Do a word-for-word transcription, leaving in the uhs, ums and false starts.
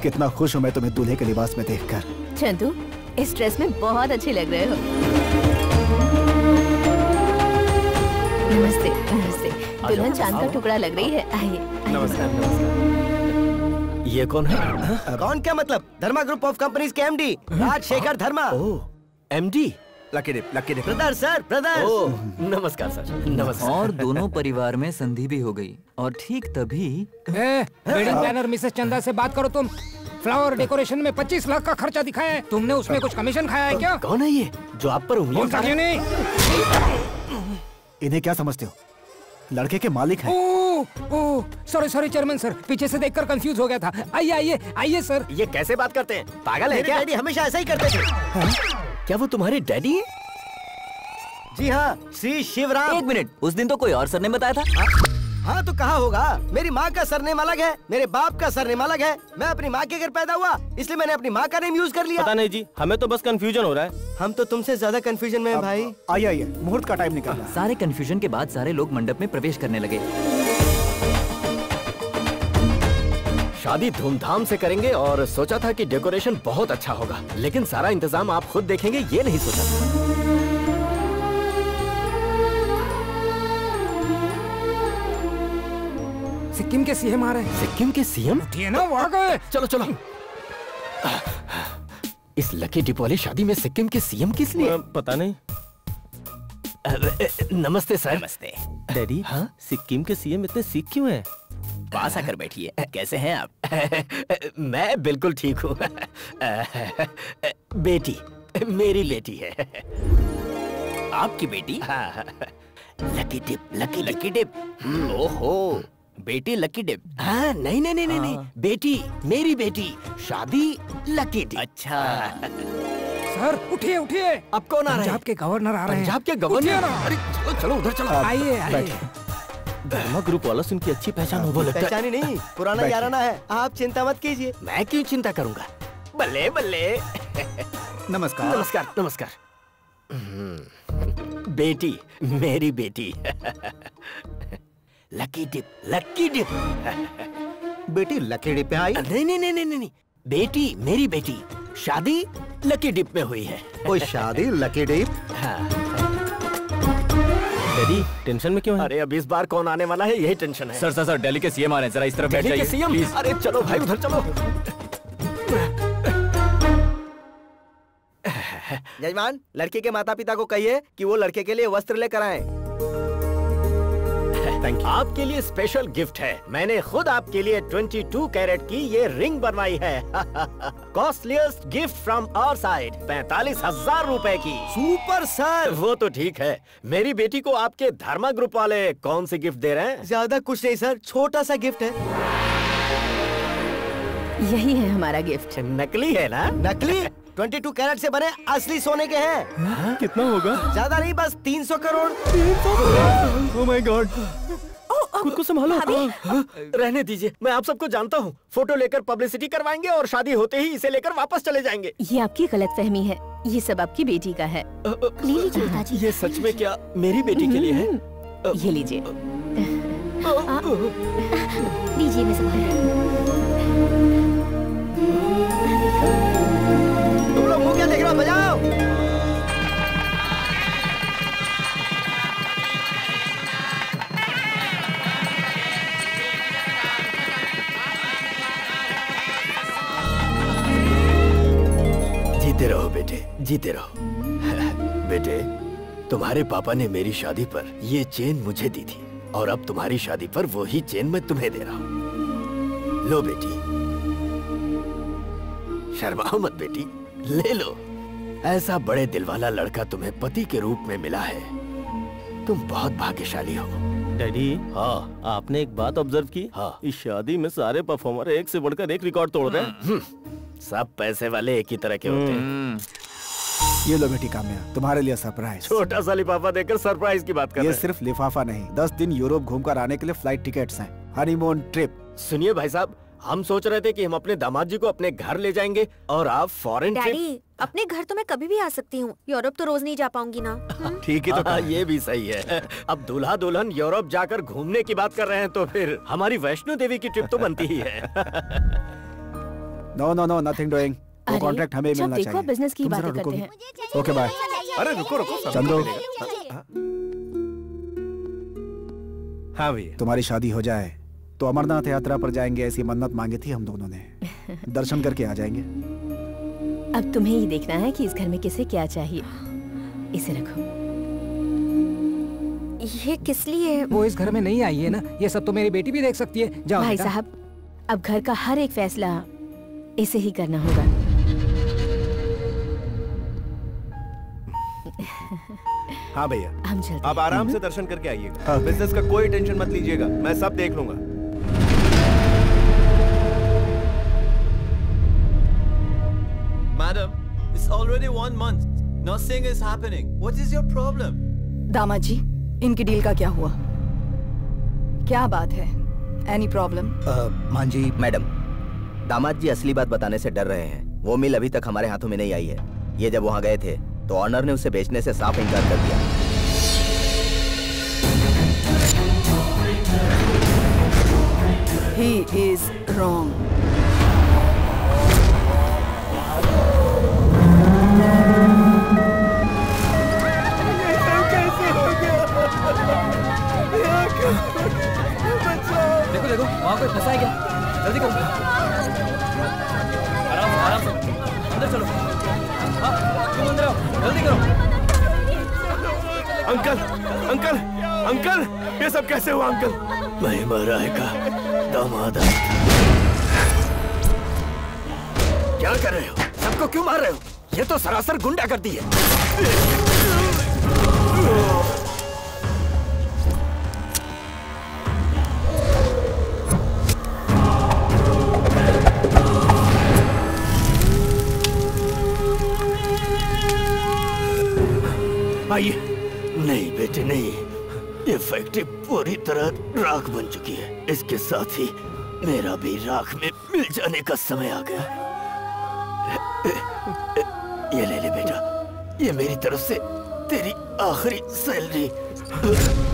कितना खुश हूँ मैं तुम्हें दूल्हे के लिबास में देखकर। चंदू, इस ड्रेस में बहुत अच्छे लग रहे हो। नमस्ते। नमस्ते। दुल्हन चांद का टुकड़ा लग रही है। आइए। नमस्कार। नमस्कार। ये कौन है? कौन क्या मतलब? धर्मा ग्रुप ऑफ कंपनीज के MD Rajshekhar Dharma. Oh, MD lucky dip, lucky dip. Brother sir, brother. Oh, नमस्कार सर। नमस्कार। और दोनों परिवार में संधि भी हो गई और ठीक तभी वेडिंग प्लानर मिसेस चंदा से बात करो तुम। फ्लावर डेकोरेशन में पच्चीस लाख का खर्चा दिखाया है, तुमने उसमें कुछ कमीशन खाया है क्या? कौन है ये जो आप पर उंगली उठा रहे हैं? इन्हें क्या समझते हो? लड़के के मालिक हैं। Oh oh, sorry sorry chairman sir, पीछे से देखकर कंफ्यूज हो गया था। आइए आइए आइए सर। ये कैसे बात करते हैं? पागल है क्या? डैडी हमेशा ऐसा ही करते थे। क्या वो तुम्हारे डैडी हैं? जी हाँ, श्री शिवराम। एक मिनट, उस दिन तो कोई और सर ने बताया था। हाँ तो कहा होगा। मेरी माँ का सरनेम अलग है, मेरे बाप का सरनेम अलग है। मैं अपनी माँ के घर पैदा हुआ, इसलिए मैंने अपनी माँ का नेम यूज कर लिया। पता नहीं जी, हमें तो बस कंफ्यूजन हो रहा है। हम तो तुमसे ज्यादा कंफ्यूजन में हैं भाई। आइए आइए, मुहूर्त का टाइम निकल रहा है। सारे कंफ्यूजन के बाद सारे लोग मंडप में प्रवेश करने लगे। शादी धूमधाम से करेंगे और सोचा था कि डेकोरेशन बहुत अच्छा होगा, लेकिन सारा इंतजाम आप खुद देखेंगे ये नहीं सोचा था। सिक्किम के सीएम आ रहे हैं। सिक्किम के सीएम? उठिए ना, वहाँ गए। चलो चलो। इस लकी डिप वाली शादी में सिक्किम के सीएम किस लिए? पता नहीं। नमस्ते सर। नमस्ते। डैडी, हाँ सिक्किम के सीएम इतने सिख क्यों हैं? पास आकर बैठिए। कैसे हैं आप? मैं बिल्कुल ठीक हूँ। बेटी, मेरी बेटी है। आपकी बेटी? हाँ। Lucky dip, lucky lucky dip. ओहो, बेटी लकी डिप। हाँ, नहीं नहीं नहीं नहीं नहीं, बेटी, मेरी बेटी, शादी लकी डिप। अच्छा सर उठिए उठिए। अब कौन आ रहा है? पंजाब के गवर्नर आ रहे हैं। पंजाब के गवर्नर? अरे चलो चलो उधर चलो। आइए आइए। धर्मा ग्रुप वाला से उनकी अच्छी पहचान हो। वो लगता है पहचानी नहीं, पुराना याराना है। आप चिंता मत कीजिए। मैं क्यों चिंता करूंगा? बल्ले बल्ले। नमस्कार। नमस्कार नमस्कार। बेटी, मेरी बेटी। Lucky dip, lucky dip. बेटी लकी डिप पे आई? नहीं नहीं नहीं नहीं नहीं, बेटी, मेरी बेटी, शादी लकी डिप में हुई है। कोई शादी लकी डिप? हाँ। डैडी टेंशन में क्यों है? अरे अब इस बार कौन आने वाला है यही टेंशन है। सर सर सर, दिल्ली के सीएम आ रहे हैं, जरा इस तरफ बैठ दिल्ली जाइए के सीएम? प्लीज। अरे चलो भाई उधर चलो। यजमान, लड़के के माता पिता को कहिए कि वो लड़के के लिए वस्त्र लेकर आए। Thank you. आपके लिए स्पेशल गिफ्ट है। मैंने खुद आपके लिए बाईस कैरेट की ये रिंग बनवाई है। Costliest gift from our side, पैंतालीस हजार रूपए की। Super sir. वो तो ठीक है, मेरी बेटी को आपके धर्मा ग्रुप वाले कौन सी गिफ्ट दे रहे हैं? ज्यादा कुछ नहीं सर, छोटा सा गिफ्ट है। यही है हमारा गिफ्ट। नकली है ना? नकली? बाईस कैरेट से बने असली सोने के हैं। हाँ? कितना होगा? ज्यादा नहीं, बस तीन सौ करोड़। Oh my God. खुद को संभालो। रहने दीजिए, मैं आप सबको जानता हूँ। फोटो लेकर पब्लिसिटी करवाएंगे और शादी होते ही इसे लेकर वापस चले जाएंगे। ये आपकी गलतफहमी है, ये सब आपकी बेटी का है। ले लीजिए पिताजी। ये सच में क्या मेरी बेटी के लिए है? ये लीजिए। लीजिए, मैं संभाल। तुम लोग मुंह क्या देख रहे हो? बजाओ। जीते रहो बेटे, जीते रहो। बेटे, तुम्हारे पापा ने मेरी शादी पर ये चेन मुझे दी थी और अब तुम्हारी शादी पर वो ही चेन मैं तुम्हें दे रहा हूँ। लो बेटी, शर्माओ मत बेटी, ले लो। ऐसा बड़े दिल वाला लड़का तुम्हें पति के रूप में मिला है, तुम बहुत भाग्यशाली हो। डैडी, हाँ, आपने एक बात ऑब्जर्व की? हाँ। इस शादी में सारे परफॉर्मर एक से बढ़कर एक रिकॉर्ड तोड़ रहे हैं। सब पैसे वाले एक ही तरह के होते हैं। ये लो बेटी काम्या, तुम्हारे लिए सरप्राइज। छोटा सा लिफाफा देकर सरप्राइज की बात कर ये रहे हैं। सिर्फ लिफाफा नहीं, दस दिन यूरोप घूमकर आने के लिए फ्लाइट टिकट्स हैं, हनीमून ट्रिप। सुनिए भाई साहब, हम सोच रहे थे कि हम अपने दामाद जी को अपने घर ले जाएंगे और आप फॉरेन ट्रिप। डैडी, अपने घर तो मैं कभी भी आ सकती हूँ, यूरोप तो रोज नहीं जा पाऊंगी ना। ठीक ही तो हाँ, ये भी सही है। अब दूल्हा दुल्हन यूरोप जाकर घूमने की बात कर रहे हैं तो फिर हमारी वैष्णो देवी की ट्रिप तो बनती ही है। No no no nothing doing. वो कॉन्ट्रैक्ट हमें मिलना चाहिए। देखो बिजनेस की तुम बातें जरा करते रुकोगी? हैं। Okay bye. अरे रुको रुको सब चंदू। मिलेगा। हाँ भैया। तुम्हारी शादी हो जाए तो अमरनाथ यात्रा पर जाएंगे, ऐसी मन्नत मांगी थी हम दोनों ने। दर्शन करके आ जाएंगे। अब तुम्हें ही देखना है कि इस घर में किसे क्या चाहिए। इसे रखो। ये किस लिए? वो इस घर में नहीं आई है ना, ये सब तो मेरी बेटी भी देख सकती है। जाओ भाई बेटा। साहब, अब घर का हर एक फैसला इसे ही करना होगा। हाँ भैया, हम चलते आप हैं। आराम से दर्शन करके आइएगा। हाँ। बिजनेस का कोई टेंशन मत लीजिएगा, मैं सब देख लूंगा। Madam, it's already one month. Nothing is happening. What is your problem? दामाद जी, इनकी डील का क्या हुआ? क्या बात है? Any problem? मान जी मैडम, दामाद जी असली बात बताने से डर रहे हैं। वो मिल अभी तक हमारे हाथों में नहीं आई है। ये जब वहाँ गए थे तो ऑनर ने उसे बेचने से साफ इनकार कर दिया। He is wrong. देखो देखो, वहाँ कोई फंसा है क्या? जल्दी करो। आराम से, आराम से। अंदर चलो। हाँ, तुम अंदर आओ। जल्दी करो। अंकल, अंकल, अंकल, ये सब कैसे हुआ अंकल? महिमा राय का दामाद। क्या कर रहे हो? सबको क्यों मार रहे हो? ये तो सरासर गुंडागर्दी है। आइए। नहीं बेटे नहीं, ये फैक्ट्री पूरी तरह राख बन चुकी है। इसके साथ ही मेरा भी राख में मिल जाने का समय आ गया। ये ले ले बेटा, ये मेरी तरफ से तेरी आखिरी सैलरी।